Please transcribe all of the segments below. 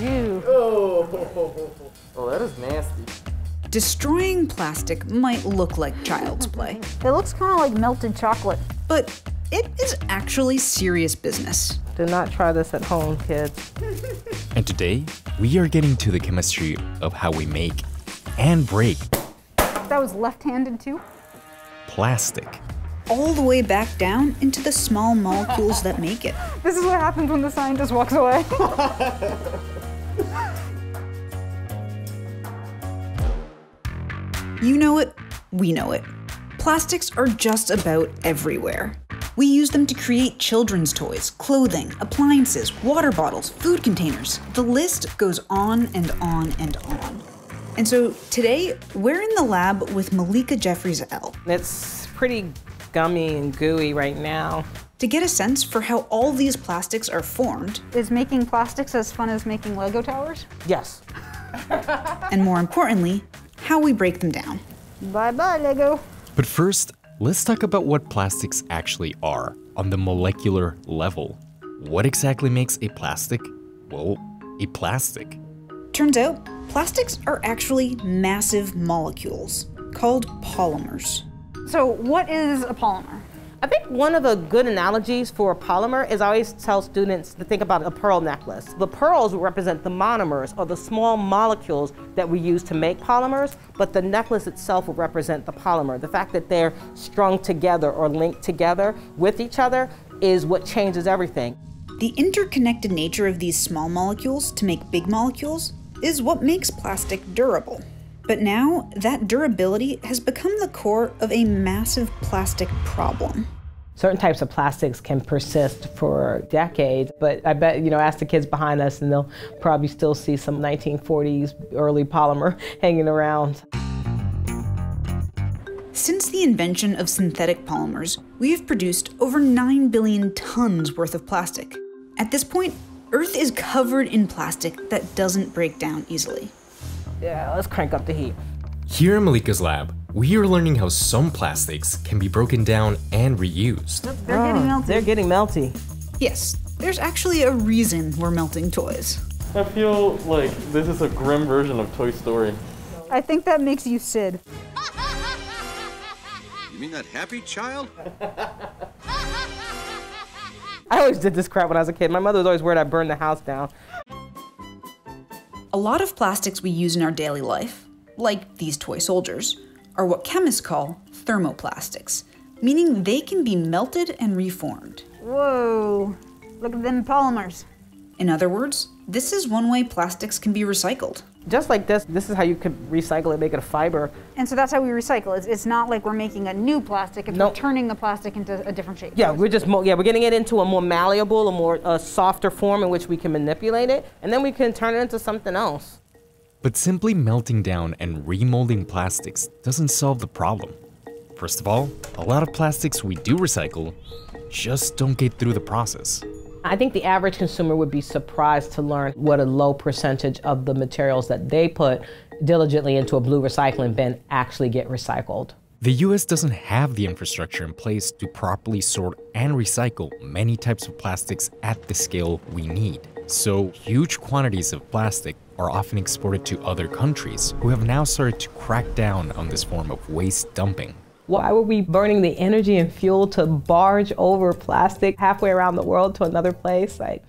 Ew. Oh, that is nasty. Destroying plastic might look like child's play. It looks kind of like melted chocolate. But it is actually serious business. Do not try this at home, kids. And today, we are getting to the chemistry of how we make and break That was left-handed too? plastic. All the way back down into the small molecules that make it. This is what happens when the scientist walks away. You know it, we know it. Plastics are just about everywhere. We use them to create children's toys, clothing, appliances, water bottles, food containers. The list goes on and on and on. And so today, we're in the lab with Malika Jeffries-EL It's pretty gummy and gooey right now. to get a sense for how all these plastics are formed, Is making plastics as fun as making Lego towers? Yes. and more importantly, how we break them down. Bye-bye, Lego. But first, let's talk about what plastics actually are on the molecular level. What exactly makes a plastic? Well, a plastic. Turns out, plastics are actually massive molecules called polymers. So what is a polymer? I think one of the good analogies for a polymer is I always tell students to think about a pearl necklace. The pearls represent the monomers, or the small molecules that we use to make polymers, but the necklace itself will represent the polymer. The fact that they're strung together or linked together with each other is what changes everything. The interconnected nature of these small molecules to make big molecules is what makes plastic durable. But now, that durability has become the core of a massive plastic problem. Certain types of plastics can persist for decades, but I bet, ask the kids behind us and they'll probably still see some 1940s early polymer hanging around. Since the invention of synthetic polymers, we have produced over 9 billion tons worth of plastic. At this point, Earth is covered in plastic that doesn't break down easily. Yeah, let's crank up the heat. Here in Malika's lab, we are learning how some plastics can be broken down and reused. They're getting melty. They're getting melty. Yes, there's actually a reason we're melting toys. I feel like this is a grim version of Toy Story. I think that makes you Sid. You mean that happy child? I always did this crap when I was a kid. My mother was always worried I'd burn the house down. A lot of plastics we use in our daily life, like these toy soldiers, are what chemists call thermoplastics, meaning they can be melted and reformed. Whoa, look at them polymers. In other words, this is one way plastics can be recycled. Just like this is how you could recycle it, make it a fiber. And so that's how we recycle. It's not like we're making a new plastic, it's Nope. we're turning the plastic into a different shape. Yeah, we're getting it into a more malleable, a softer form in which we can manipulate it, and then we can turn it into something else. But simply melting down and remolding plastics doesn't solve the problem. First of all, a lot of plastics we do recycle just don't get through the process. I think the average consumer would be surprised to learn what a low percentage of the materials that they put diligently into a blue recycling bin actually get recycled. The US doesn't have the infrastructure in place to properly sort and recycle many types of plastics at the scale we need. So huge quantities of plastic are often exported to other countries who have now started to crack down on this form of waste dumping. Why were we burning the energy and fuel to barge over plastic halfway around the world to another place? But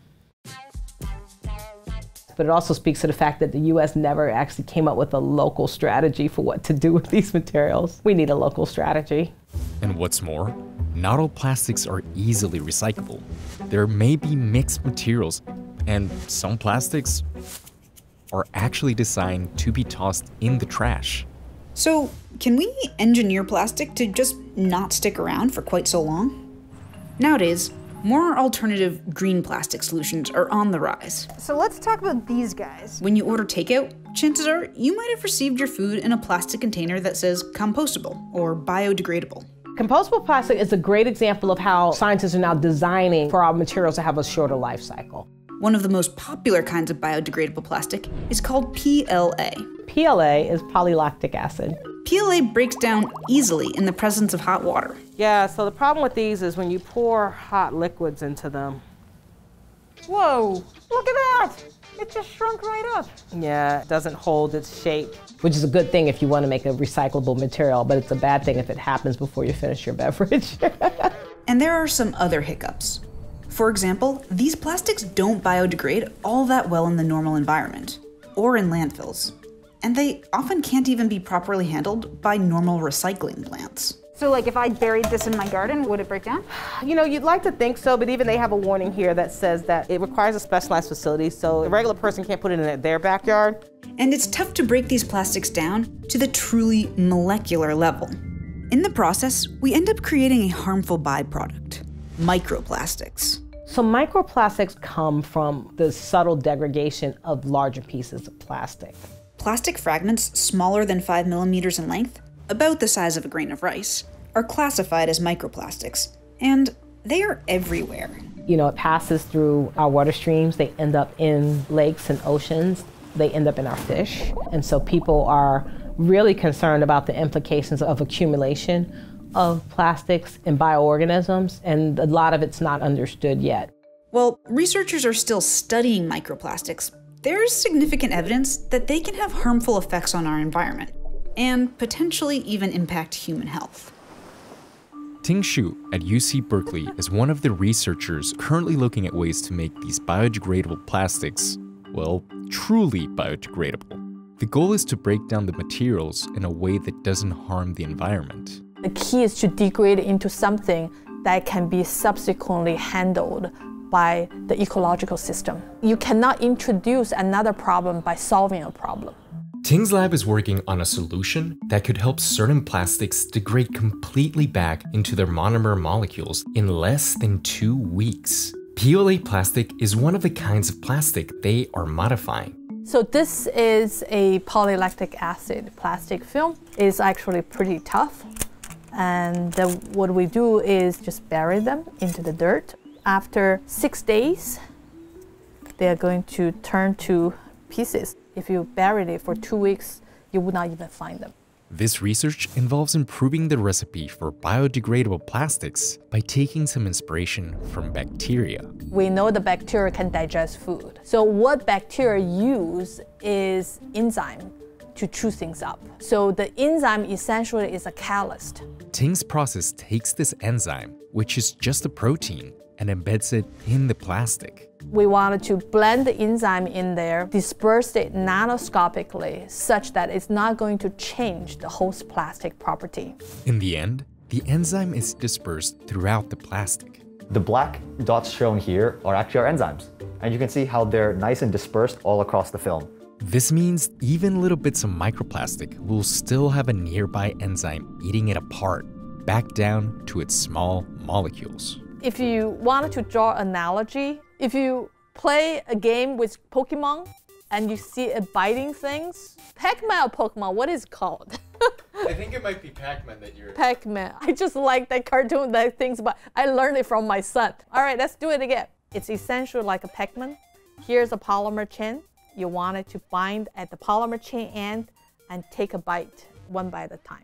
it also speaks to the fact that the US never actually came up with a local strategy for what to do with these materials. We need a local strategy. And what's more, not all plastics are easily recyclable. There may be mixed materials, and some plastics are actually designed to be tossed in the trash. So, can we engineer plastic to just not stick around for quite so long? Nowadays, more alternative green plastic solutions are on the rise. So let's talk about these guys. When you order takeout, chances are you might have received your food in a plastic container that says compostable or biodegradable. Compostable plastic is a great example of how scientists are now designing for our materials to have a shorter life cycle. One of the most popular kinds of biodegradable plastic is called PLA. PLA is polylactic acid. PLA breaks down easily in the presence of hot water. Yeah, so the problem with these is when you pour hot liquids into them. Whoa, look at that! it just shrunk right up. Yeah, it doesn't hold its shape, which is a good thing if you want to make a recyclable material, but it's a bad thing if it happens before you finish your beverage. And there are some other hiccups. For example, these plastics don't biodegrade all that well in the normal environment, or in landfills. And they often can't even be properly handled by normal recycling plants. So like if I buried this in my garden, would it break down? You know, you'd like to think so, but even they have a warning here that says that it requires a specialized facility, so a regular person can't put it in their backyard. And it's tough to break these plastics down to the truly molecular level. In the process, we end up creating a harmful byproduct, microplastics. So microplastics come from the subtle degradation of larger pieces of plastic. Plastic fragments smaller than 5 millimeters in length, about the size of a grain of rice, are classified as microplastics, and they are everywhere. You know, it passes through our water streams, they end up in lakes and oceans, they end up in our fish. And so people are really concerned about the implications of accumulation of plastics in bioorganisms, and a lot of it's not understood yet. While researchers are still studying microplastics, there's significant evidence that they can have harmful effects on our environment, and potentially even impact human health. Ting Xu at UC Berkeley is one of the researchers currently looking at ways to make these biodegradable plastics, well, truly biodegradable. The goal is to break down the materials in a way that doesn't harm the environment. The key is to degrade it into something that can be subsequently handled by the ecological system. You cannot introduce another problem by solving a problem. Ting's lab is working on a solution that could help certain plastics degrade completely back into their monomer molecules in less than 2 weeks. PLA plastic is one of the kinds of plastic they are modifying. So this is a polylactic acid plastic film. It's actually pretty tough. And what we do is just bury them into the dirt. After 6 days, they are going to turn to pieces. If you buried it for 2 weeks, you would not even find them. This research involves improving the recipe for biodegradable plastics by taking some inspiration from bacteria. We know the bacteria can digest food. So what bacteria use is enzyme to chew things up. So the enzyme essentially is a catalyst. Ting's process takes this enzyme, which is just a protein, and embeds it in the plastic. We wanted to blend the enzyme in there, disperse it nanoscopically such that it's not going to change the host plastic property. In the end, the enzyme is dispersed throughout the plastic. The black dots shown here are actually our enzymes, and you can see how they're nice and dispersed all across the film. This means even little bits of microplastic will still have a nearby enzyme eating it apart, back down to its small molecules. If you wanted to draw an analogy, if you play a game with Pokemon and you see it biting things, Pac-Man or Pokemon, what is it called? I think it might be Pac-Man that you're... Pac-Man. I just like that cartoon that things, but I learned it from my son. All right, let's do it again. It's essentially like a Pac-Man. Here's a polymer chain. You want it to bind at the polymer chain end and take a bite, one bite at a time.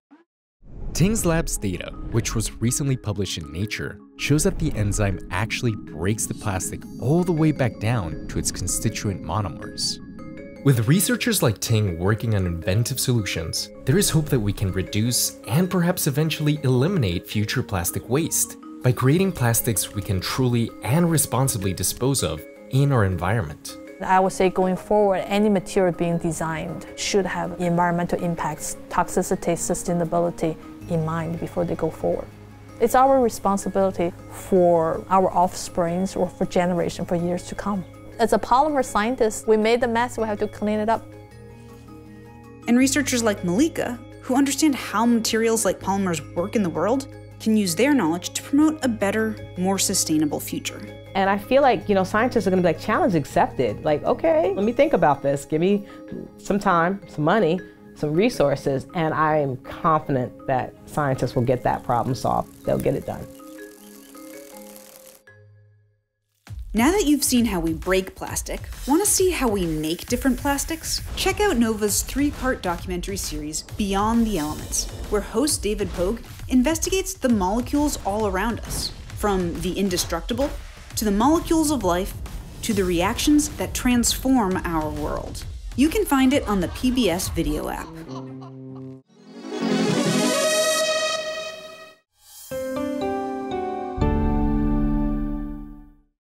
Ting's lab's data, which was recently published in Nature, shows that the enzyme actually breaks the plastic all the way back down to its constituent monomers. With researchers like Ting working on inventive solutions, there is hope that we can reduce and perhaps eventually eliminate future plastic waste by creating plastics we can truly and responsibly dispose of in our environment. I would say going forward, any material being designed should have environmental impacts, toxicity, sustainability in mind before they go forward. It's our responsibility for our offsprings or for generations for years to come. As a polymer scientist, we made the mess, we have to clean it up. And researchers like Malika, who understand how materials like polymers work in the world, can use their knowledge to promote a better, more sustainable future. And I feel like, scientists are gonna be like, challenge accepted. Like, okay, let me think about this. Give me some time, some money, some resources, and I am confident that scientists will get that problem solved. They'll get it done. Now that you've seen how we break plastic, want to see how we make different plastics? Check out Nova's 3-part documentary series, Beyond the Elements, where host David Pogue investigates the molecules all around us, from the indestructible, to the molecules of life, to to the reactions that transform our world. You can find it on the PBS video app.